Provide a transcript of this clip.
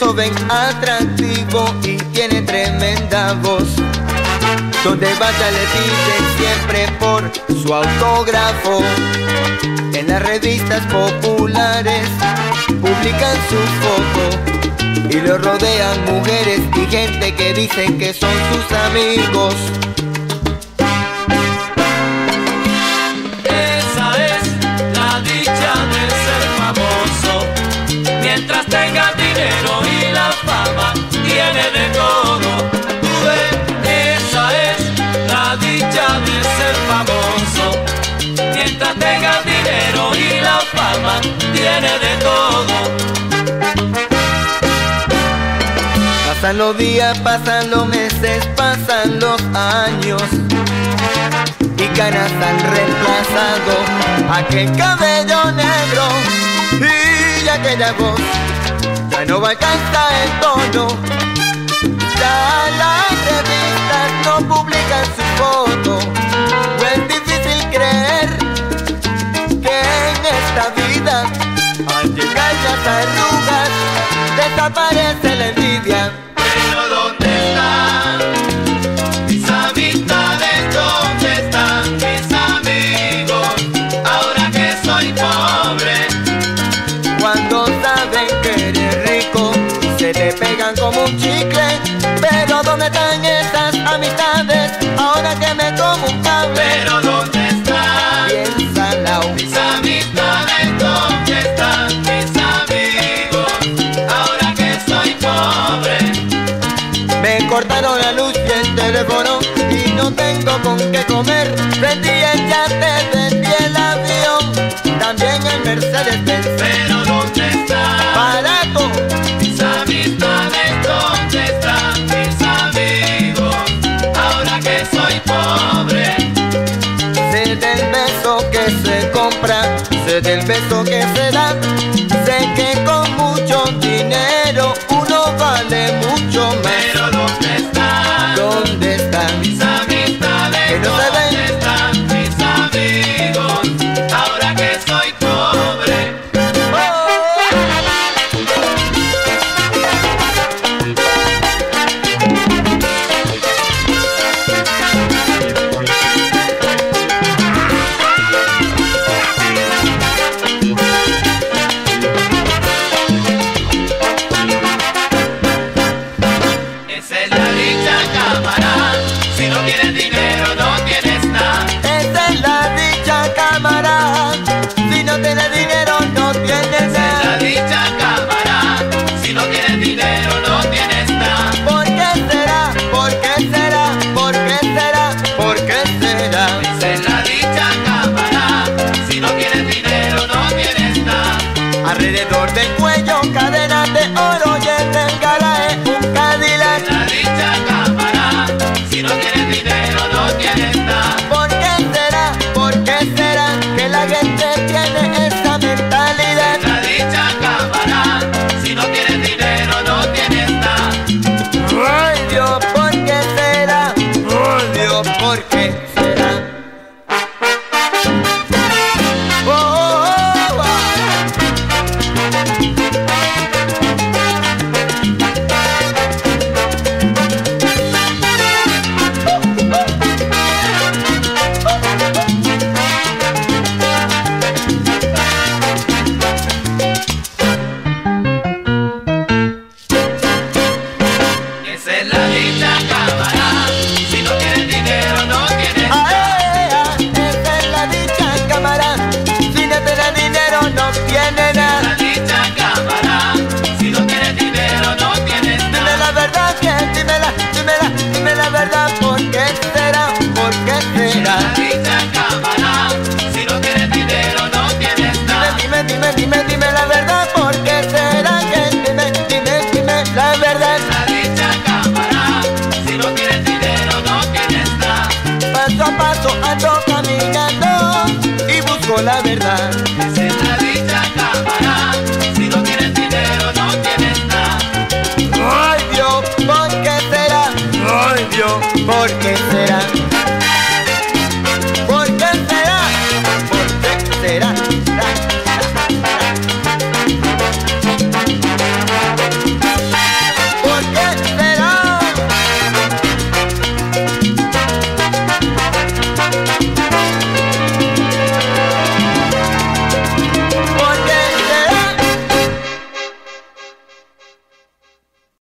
joven atractivo y tiene tremenda voz. Donde vaya le piden siempre por su autógrafo. En las revistas populares publican su foto y lo rodean mujeres y gente que dicen que son sus amigos. Esa es la dicha de ser famoso. Mientras tenga dinero y la fama, tiene de todo. Tú ves, esa es la dicha de ser famoso. Mientras tenga dinero y la fama, tiene de todo. Pasan los días, pasan los meses, pasan los años y canas han reemplazado aquel cabello negro y aquella voz. Ya no alcanza el tono, ya las revistas no publican su foto. No es difícil creer que en esta vida, al llegar las arrugas, desaparece la envidia. Pero ¿dónde están mis amistades? ¿Dónde están mis amigos? Ahora que soy pobre. Cuando saben que eres rico, se te pegan como un chicle. Pero ¿dónde están esas amistades? Ahora que me como un cable. Pero ¿dónde están Piénsalo. mis amistades? ¿Dónde están mis amigos? Ahora que soy pobre. Me cortaron la luz y el teléfono y no tengo con qué comer. Vendí el yate, vendí el avión, también el Mercedes-Benz. Pero ¿dónde están Barato. mis amistades? ¿Dónde están mis amigos? Ahora que soy pobre. Sé del beso que se compra, sé del beso que se da. Sé que con mucho dinero uno vale mucho más. Pero ¿dónde están ¿Dónde están? mis amistades? Que no se ven. ¿Dónde están mis amigos? Ahora que soy pobre. Esa es la dicha, camarada. Si no tienes dinero, no tienes nada. Esa es la dicha, camarada. Si no tienes dinero, no tienes Esa es la nada. dicha, camarada. Si no tienes dinero, no tienes nada. ¿Por qué será? ¿Por qué será? ¿Por qué será? ¿Por qué será? Esa es la dicha, camarada. Si no tienes dinero, no tienes nada. Alrededor del cuello, cadenas de oro y en el garaje un Cadillac. La dicha, camarada. Si no tienes dinero, no tienes nada. ¿Por qué será? ¿Por qué será que la gente tiene esa mentalidad? La dicha, camarada. Si no tienes dinero, no tienes nada. Ay Dios, ¿por qué será? Ay Dios, ¿por qué será? Oh, oh, oh. Esa es la dicha, camarada. Si no tienes dinero, no tienes nada. Esa es la dicha, camarada. Si no tienes dinero, no tienes nada. La dicha, camarada. Si no tienes dinero, no tienes Dime nada. la verdad, bien, dime la verdad, ¿por qué será? ¿Por qué será? La dicha, camarada. Si no tienes dinero, no tienes nada. Dime la verdad, ¿por qué será? Que dime la verdad. La dicha, camarada. Si no tienes dinero, no tienes nada. Paso a paso ando caminando y busco la verdad. Esa es la dicha, camarada. Si no tienes dinero, no tienes nada. Ay Dios, ¿por qué será? Ay Dios, ¿por qué será?